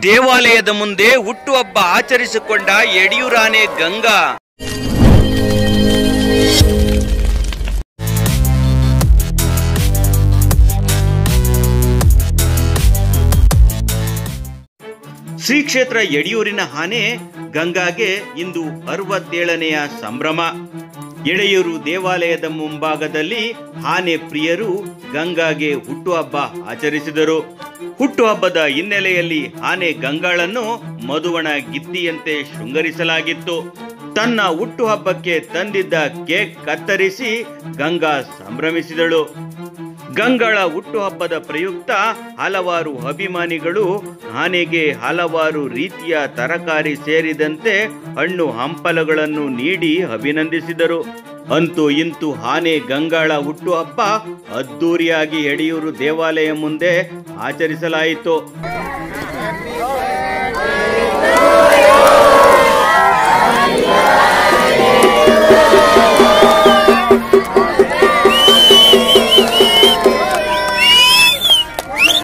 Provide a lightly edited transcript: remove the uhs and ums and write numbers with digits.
ದೇವಾಲಯದ ಮುಂದೆ ಹುಟ್ಟುಹಬ್ಬ ಆಚರಿಸಿಕೊಂಡ ಯಡಿಯೂರಾಣೆ ಗಂಗಾ. ಶ್ರೀ ಕ್ಷೇತ್ರ ಯಡಿಯೂರಿನ ಆನೆ ಗಂಗಾಗೆ ಇಂದು 67ನೇಯ ಸಂಭ್ರಮ. ಯಡಿಯೂರು ದೇವಾಲಯದ ಮುಂಭಾಗದಲ್ಲಿ ಆನೆ ಪ್ರಿಯರು ಗಂಗಾಗೆ ಹುಟ್ಟುಹಬ್ಬ ಆಚರಿಸಿದರು. ಹುಟ್ಟುಹಬ್ಬದ ಹಿನ್ನೆಲೆಯಲ್ಲಿ ಆನೆ ಗಂಗಾಳನ್ನು ಮಧುವಣ ಗಿತ್ತಿಯಂತೆ ಶೃಂಗರಿಸಲಾಗಿತ್ತು. ತನ್ನ ಹುಟ್ಟುಹಬ್ಬಕ್ಕೆ ತಂದಿದ್ದ ಕೇಕ್ ಕತ್ತರಿಸಿ ಗಂಗಾ ಸಂಭ್ರಮಿಸಿದಳು. ಗಂಗಾಳ ಹುಟ್ಟುಹಬ್ಬದ ಪ್ರಯುಕ್ತ ಹಲವಾರು ಅಭಿಮಾನಿಗಳು ಆನೆಗೆ ಹಲವಾರು ರೀತಿಯ ತರಕಾರಿ ಸೇರಿದಂತೆ ಹಣ್ಣು ಹಂಪಲಗಳನ್ನು ನೀಡಿ ಅಭಿನಂದಿಸಿದರು. ಅಂತೂ ಇಂತೂ ಆನೆ ಗಂಗಾಳ ಹುಟ್ಟುಹಬ್ಬ ಅದ್ದೂರಿಯಾಗಿ ಯಡಿಯೂರು ದೇವಾಲಯ ಮುಂದೆ ಆಚರಿಸಲಾಯಿತು.